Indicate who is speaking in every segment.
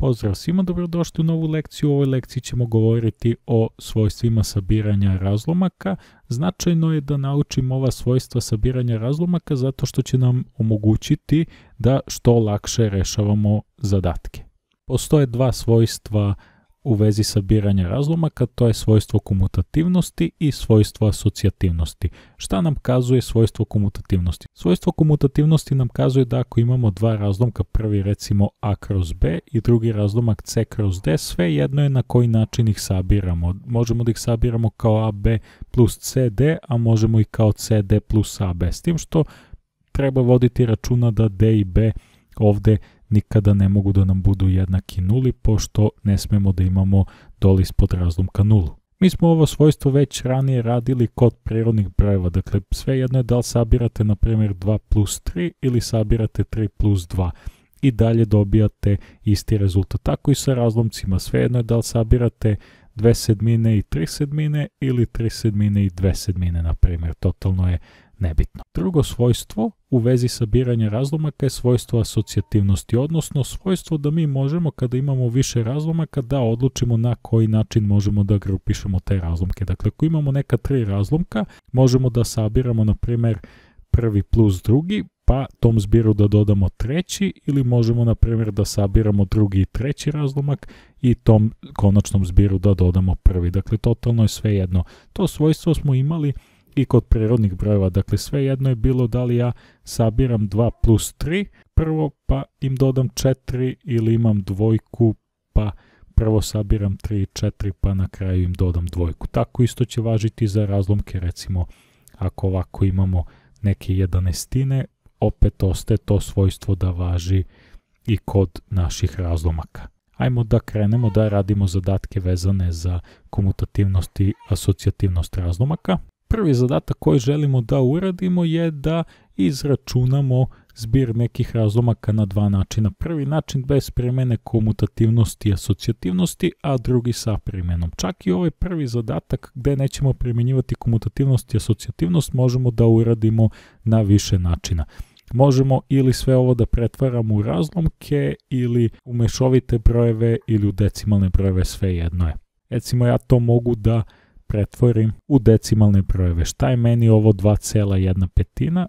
Speaker 1: Pozdrav svima, dobrodošli u novu lekciju. U ovoj lekciji ćemo govoriti o svojstvima sabiranja razlomaka. Značajno je da naučimo ova svojstva sabiranja razlomaka zato što će nam omogućiti da što lakše rešavamo zadatke. Postoje dva svojstva u vezi sabiranja razlomaka, to je svojstvo komutativnosti i svojstvo asocijativnosti. Šta nam kazuje svojstvo komutativnosti? Svojstvo komutativnosti nam kazuje da ako imamo dva razlomka, prvi recimo a kroz b i drugi razlomak c kroz d, sve jedno je na koji način ih sabiramo. Možemo da ih sabiramo kao ab plus cd, a možemo i kao cd plus ab. S tim što treba voditi računa da d i b ovde nikada ne mogu da nam budu jednaki nuli, pošto ne smemo da imamo dole ispod razlomka nulu. Mi smo ovo svojstvo već ranije radili kod prirodnih brojeva, dakle svejedno je da li sabirate na primjer 2 plus 3 ili sabirate 3 plus 2 i dalje dobijate isti rezultat. Tako i sa razlomcima, svejedno je da li sabirate 2 sedmine i 3 sedmine ili 3 sedmine i 2 sedmine, na primjer, totalno je nebitno. Drugo svojstvo u vezi sabiranja razlomaka je svojstvo asocijativnosti, odnosno svojstvo da mi možemo kada imamo više razlomaka da odlučimo na koji način možemo da grupišemo te razlomke. Dakle, ako imamo neka tri razlomka, možemo da sabiramo na primjer prvi plus drugi, pa tom zbiru da dodamo treći, ili možemo na primjer da sabiramo drugi i treći razlomak i tom konačnom zbiru da dodamo prvi. Dakle, totalno je sve jedno. To svojstvo smo imali i kod prirodnih brojeva, dakle sve jedno je bilo da li ja sabiram 2 plus 3 prvo pa im dodam 4 ili imam dvojku pa prvo sabiram 3 i 4 pa na kraju im dodam dvojku. Tako isto će važiti za razlomke, recimo ako ovako imamo neke jedanestine, opet ostaje to svojstvo da važi i kod naših razlomaka. Ajmo da krenemo da radimo zadatke vezane za komutativnost i asocijativnost razlomaka. Prvi zadatak koji želimo da uradimo je da izračunamo zbir nekih razlomaka na dva načina. Prvi način bez primene komutativnosti i asocijativnosti, a drugi sa primenom. Čak i ovaj prvi zadatak gde nećemo primjenjivati komutativnost i asocijativnost možemo da uradimo na više načina. Možemo ili sve ovo da pretvaramo u razlomke ili u mešovite brojeve ili u decimalne brojeve, sve jedno je. Recimo ja to mogu da pretvorim u decimalne brojeve. Šta je meni ovo 2,1 petina?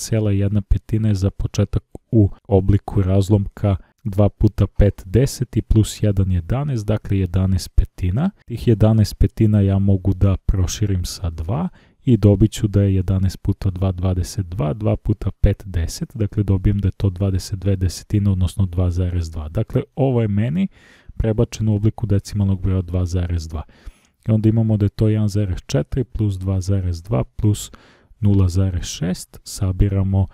Speaker 1: 2,1 petina je za početak u obliku razlomka 2 puta 5 10 i plus 1 11, dakle 11 petina. Tih 11 petina ja mogu da proširim sa 2 i dobit ću da je 11 puta 2 22, 2 puta 5 10, dakle dobijem da je to 22 desetine, odnosno 2,2. Dakle, ovo je meni prebačeno u obliku decimalnog broja 2,2. I onda imamo da je to 1,4 plus 2,2 plus 0,6. Sabiramo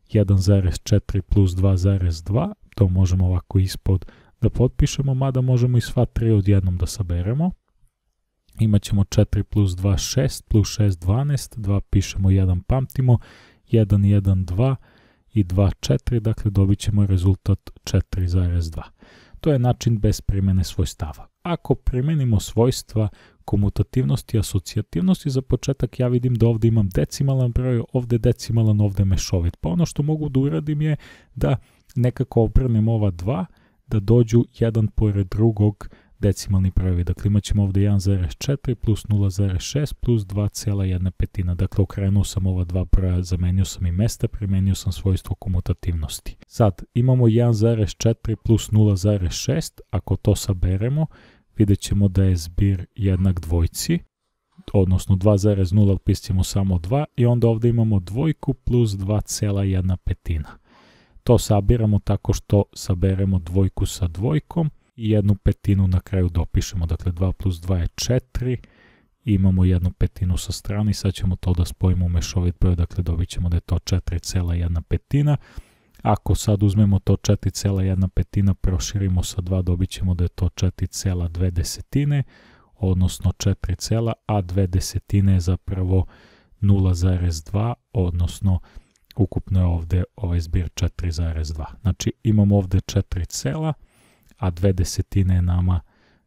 Speaker 1: 1,4 plus 2,2. To možemo ovako ispod da potpišemo, mada možemo i sva tri odjednom da saberemo. Imaćemo 4 plus 2, 6, plus 6, 12. 2 pišemo, 1 pamtimo. 1, 1, 2 i 2, 4. Dakle, dobit ćemo rezultat 4,2. To je način bez primjene svojstava. Ako primenimo svojstva komutativnosti i asocijativnosti, za početak ja vidim da ovdje imam decimalan broj, ovdje decimalan, ovdje mešovit. Pa ono što mogu da uradim je da nekako obrnem ova dva, da dođu jedan pored drugog decimalni brojevi. Dakle, imat ćemo ovdje 1,4 plus 0,6 plus 2,1 petina. Dakle, okrenuo sam ova dva broja, zamenio sam i mesta, primenio sam svojstvo komutativnosti. Sad, imamo 1,4 plus 0,6, ako to saberemo, vidjet ćemo da je zbir jednak dvojci, odnosno 2,0 pisćemo samo 2 i onda ovdje imamo dvojku plus 2,1 petina. To sabiramo tako što saberemo dvojku sa dvojkom i jednu petinu na kraju dopišemo. Dakle, 2 plus 2 je 4, imamo jednu petinu sa strane i sad ćemo to da spojimo u mešovit broj, dakle dobit ćemo da je to 4,1 petina. Ako sad uzmemo to 4,1 petina, proširimo sa 2, dobit ćemo da je to 4,2 desetine, odnosno 4, a 2 desetine je zapravo 0,2, odnosno ukupno je ovdje ovaj zbir 4,2. Znači imamo ovdje 4, a 2 desetine je nama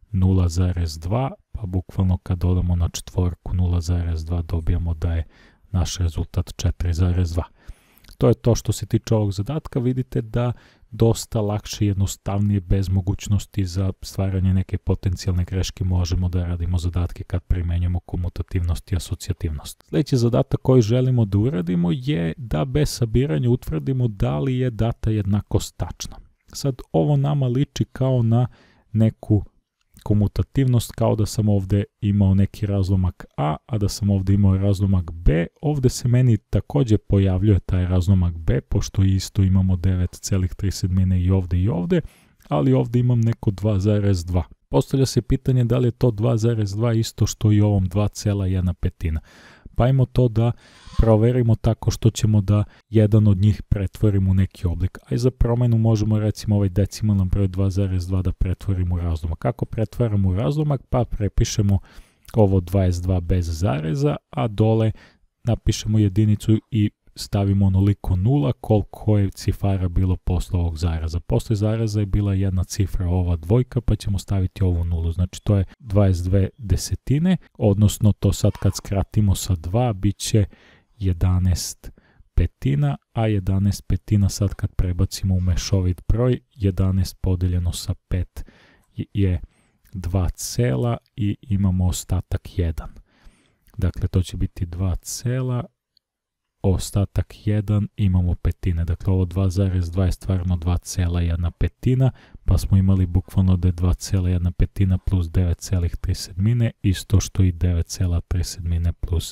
Speaker 1: 0,2, pa bukvalno kad dodamo na četvorku 0,2 dobijamo da je naš rezultat 4,2. To je to što se tiče ovog zadatka. Vidite da dosta lakše i jednostavnije bez mogućnosti za stvaranje neke potencijalne greške možemo da radimo zadatke kad primenjujemo komutativnost i asocijativnost. Sljedeći zadatak koji želimo da uradimo je da bez sabiranja utvrdimo da li je data jednakost tačna. Sad ovo nama liči kao na neku komutativnost, kao da sam ovdje imao neki razlomak A, a da sam ovdje imao razlomak B. Ovdje se meni također pojavljuje taj razlomak B, pošto isto imamo 9,3 i ovdje, ali ovdje imam neko 2,2. Postavlja se pitanje da li je to 2,2 isto što i ovom 2,1. Pa ajmo to da proverimo tako što ćemo da jedan od njih pretvorimo u neki oblik. A i za promjenu možemo recimo ovaj decimalan broj 2,2 da pretvorimo u razlomak. Kako pretvaramo u razlomak? Pa prepišemo ovo 22 bez zareza, a dole napišemo jedinicu i stavimo onoliko nula koliko je cifara bilo posle ovog zareza. Posle zareza je bila jedna cifra, ova dvojka, pa ćemo staviti ovu nulu. Znači to je 22 desetine, odnosno to sad kad skratimo sa 2 bit će 11 petina, a 11 petina sad kad prebacimo u mešovit broj, 11 podeljeno sa 5 je 2 cela i imamo ostatak 1. Dakle, to će biti 2 cela, ostatak 1, imamo petine. Dakle, ovo 2,2 je stvarno 2,1 petina, pa smo imali bukvalno da je 2,1 petina plus 9,3 isto što i 9,3 plus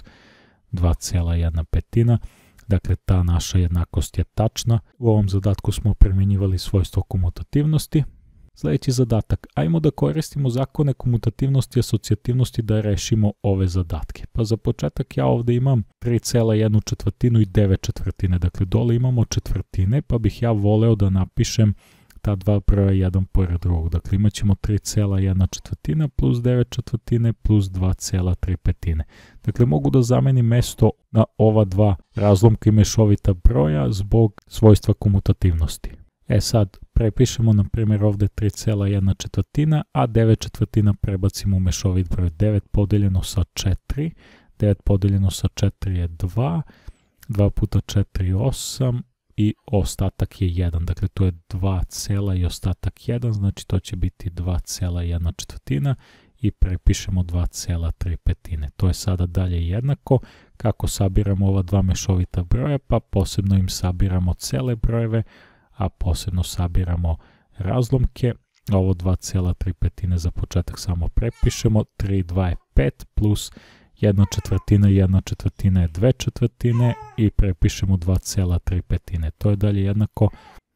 Speaker 1: 2,1 petina. Dakle, ta naša jednakost je tačna. U ovom zadatku smo primjenjivali svojstvo komutativnosti. Sljedeći zadatak. Ajmo da koristimo zakone komutativnosti i asocijativnosti da rešimo ove zadatke. Pa za početak ja ovdje imam 3,1 i 9 četvrtine. Dakle, dole imamo četvrtine, pa bih ja voleo da napišem ta dva broja jedan pored drugog. Dakle, imat ćemo 3,1 četvrtina plus 9 četvrtine plus 2,3 petine. Dakle, mogu da zamenim mesto na ova dva razlomka i mešovita broja zbog svojstva komutativnosti. Sad, prepišemo na primjer ovdje 3,1 četvrtina, a 9 četvrtina prebacimo u mešovit broj. 9 podeljeno sa 4, 9 podeljeno sa 4 je 2, 2 puta 4 je 8 i ostatak je 1. Dakle, to je 2 cela i ostatak 1, znači to će biti 2,1 četvrtina i prepišemo 2,3 petine. To je sada dalje jednako. Kako sabiramo ova dva mešovita broja? Pa posebno im sabiramo cele brojeve, a posebno sabiramo razlomke. Ovo 2,3 petine za početak samo prepišemo. 3, 2 je 5 plus 1 četvrtina i 1 četvrtina je 2 četvrtine i prepišemo 2,3 petine. To je dalje jednako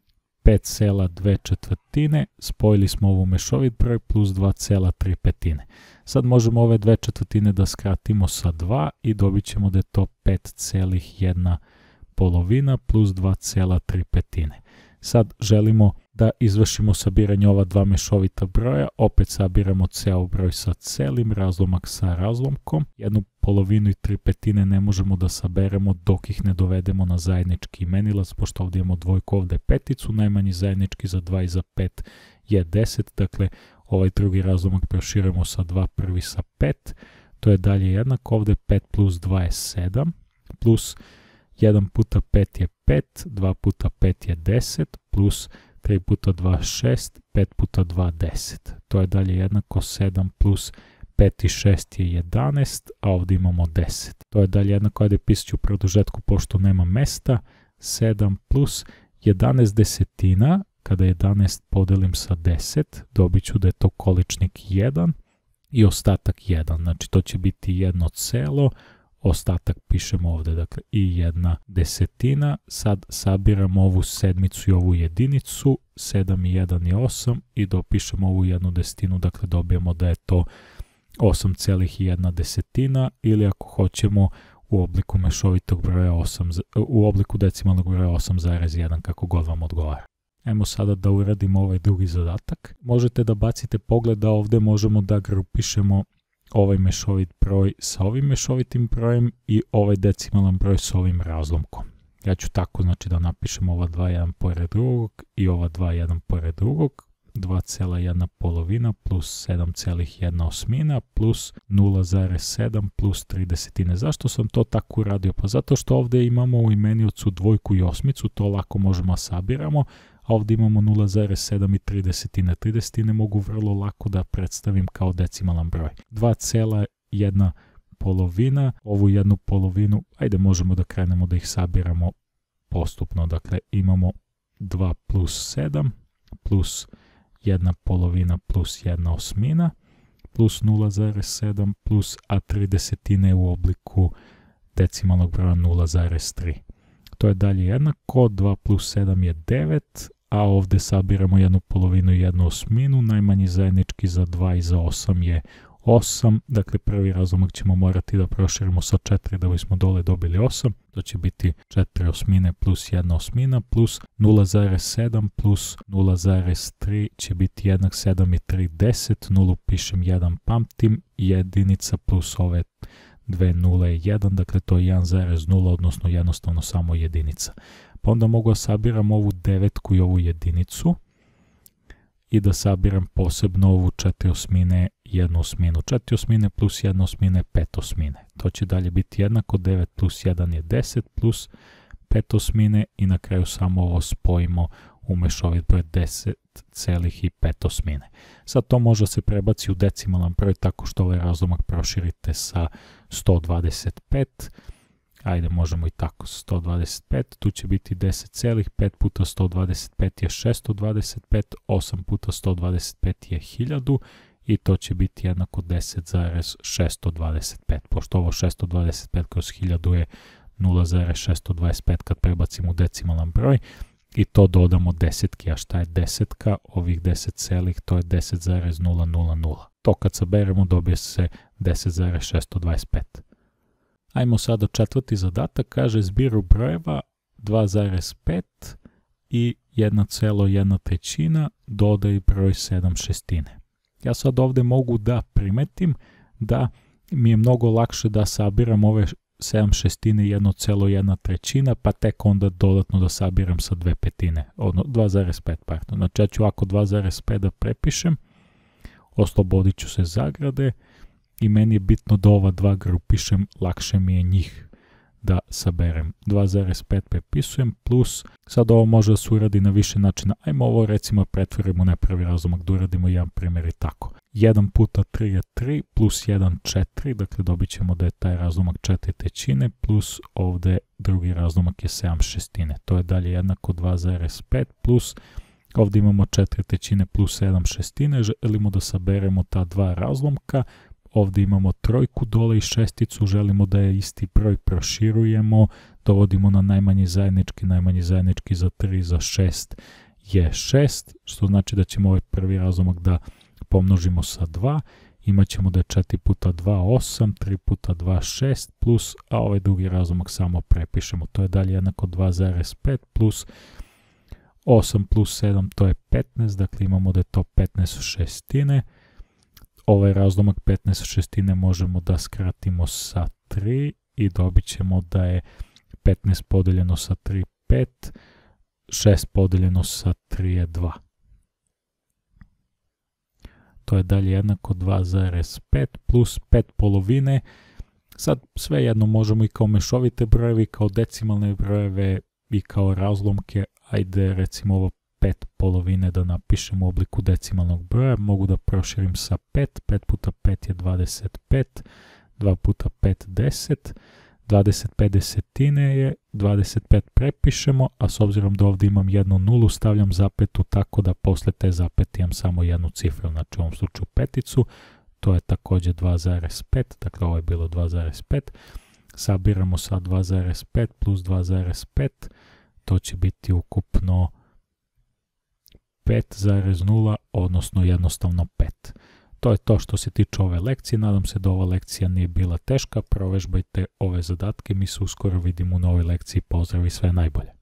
Speaker 1: 5,2 četvrtine. Spojili smo ovu mešovit broj plus 2,3 petine. Sad možemo ove 2 četvrtine da skratimo sa 2 i dobit ćemo da je to 5,1 polovina plus 2,3 petine. Sad želimo da izvršimo sabiranje ova dva mešovita broja, opet sabiramo ceo broj sa celim, razlomak sa razlomkom. Jednu polovinu i 3 petine ne možemo da saberemo dok ih ne dovedemo na zajednički imenilac, pošto ovdje imamo dvojku, ovdje peticu, najmanji zajednički za 2 i za 5 je 10, dakle ovaj drugi razlomak proširujemo sa 2, prvi sa 5, to je dalje jednako, ovdje 5 plus 2 je 7, plus 1 puta 5 je 5, 2 puta 5 je 10, plus 3 puta 2 6, 5 puta 2 10. To je dalje jednako 7 plus 5 i 6 je 11, a ovdje imamo 10. To je dalje jednako, ajde pisat ću u produžetku pošto nema mesta, 7 plus 11 desetina, kada 11 podelim sa 10, dobit ću da je to količnik 1 i ostatak 1. Znači to će biti 1 celo, ostatak pišemo ovdje, dakle i 1 desetina. Sad sabiramo ovu sedmicu i ovu jedinicu, 7 i 1 je 8 i dopišemo ovu 1 desetinu, dakle dobijemo da je to 8,1 desetina ili ako hoćemo u obliku mešovitog broja 8, u obliku decimalnog broja 8,1, kako god vam odgovara. Ajmo sada da uradimo ovaj drugi zadatak. Možete da bacite pogled da ovdje možemo da grupišemo ovaj mešovit broj sa ovim mešovitim brojem i ovaj decimalan broj sa ovim razlomkom. Ja ću tako znači da napišem ova 2 jedan pored drugog i ova 2 jedan pored drugog. 2,1 polovina plus 7,1 osmina plus 0,7 plus 3 desetine. Zašto sam to tako uradio? Pa zato što ovdje imamo u imeniocu dvojku i osmicu, to lako možemo sabiramo, a ovdje imamo 0,7 i 3 desetine mogu vrlo lako da predstavim kao decimalan broj. 2,1 polovina, ovu jednu polovinu, ajde možemo da krenemo da ih sabiramo postupno, dakle imamo 2 plus 7 plus 1 polovina plus 1 osmina plus 0,7 plus a 3 desetine u obliku decimalnog broja 0,3. To je dalje jednako, 2 plus 7 je 9, a ovdje sabiramo jednu polovinu i jednu osminu, najmanji zajednički za 2 i za 8 je 8, dakle prvi razlomak ćemo morati da proširimo sa 4 da bismo dole dobili 8, to će biti 4 osmine plus 1 osmina plus 0,7 plus 0,3 će biti jednak 7 i 3 10, 0 pišem 1 pamtim, jedinica plus ove 2 0 je 1, dakle to je 1,0 odnosno jednostavno samo jedinica. Pa onda mogu da sabiram ovu devetku i ovu jedinicu i da sabiram posebno ovu 4 osmine i 1 osminu. 4 osmine plus 1 osmine je 5 osmine. To će dalje biti jednako, 9 plus 1 je 10 plus 5 osmine i na kraju samo ovo spojimo u mešovit broj 10,5 osmine. Sad to može se prebaci u decimalan broj tako što ovaj razlomak proširite sa 125. Ajde, možemo i tako, 125, tu će biti 10,5 puta 125 je 625, 8 puta 125 je 1000 i to će biti jednako 10,625, pošto ovo 625 kroz 1000 je 0,625 kad prebacimo u decimalan broj i to dodamo desetki, a šta je desetka? Ovih 10 celih, to je 10,000. To kad saberemo dobije se 10,625. Ajmo sada četvrti zadatak, kaže zbiru brojeva 2,5 i 1,1 dodaj broj 7 šestine. Ja sad ovdje mogu da primetim da mi je mnogo lakše da sabiram ove 7 šestine i 1,1 pa tek onda dodatno da sabiram sa 2 petine, odnosno 2,5 pardon. Znači ja ću ovako 2,5 da prepišem, oslobodit ću se zagrade, i meni je bitno da ova dva grupišem, lakše mi je njih da saberem. 2,5 prepisujem plus, sad ovo može da se uradi na više načina. Ajmo ovo recimo pretvorimo na prvi razlomak, da uradimo jedan primjer i tako. 1 puta 3 je 3 plus 1 4, dakle dobit ćemo da je taj razlomak 4 trećine plus ovdje drugi razlomak je 7 šestine. To je dalje jednako 2,5 plus ovdje imamo 4 trećine plus 7 šestine, želimo da saberemo ta dva razlomka. Ovdje imamo trojku dole i šesticu, želimo da je isti broj proširujemo, dovodimo na najmanji zajednički za 3 za 6 je 6, što znači da ćemo ovaj prvi razlomak da pomnožimo sa 2, imat ćemo da je 4 puta 2 8, 3 puta 2 6 plus, a ovaj drugi razlomak samo prepišemo, to je dalje jednako 2,5 plus 8 plus 7, to je 15, dakle imamo da je to 15 šestine. Ovaj razlomak 15 šestine možemo da skratimo sa 3 i dobit ćemo da je 15 podeljeno sa 3 5, 6 podeljeno sa 3 je 2. To je dalje jednako 2,5 plus 5 polovine. Sad svejedno možemo i kao mešovite brojeve, i kao decimalne brojeve, i kao razlomke. Ajde recimo ovo 5 polovine da napišem u obliku decimalnog broja, mogu da proširim sa 5, 5 puta 5 je 25, 2 puta 5 10, 25 desetine je, 25 prepišemo, a s obzirom da ovdje imam jednu nulu, stavljam zapetu tako da posle te zapete imam samo jednu cifru, znači u ovom slučaju peticu, to je također 2,5, dakle ovo je bilo 2,5, sabiramo sa 2,5 plus 2,5, to će biti ukupno 5,0, odnosno jednostavno 5. To je to što se tiče ove lekcije, nadam se da ova lekcija nije bila teška, provežbajte ove zadatke, mi se uskoro vidimo u novoj lekciji, pozdrav i sve najbolje.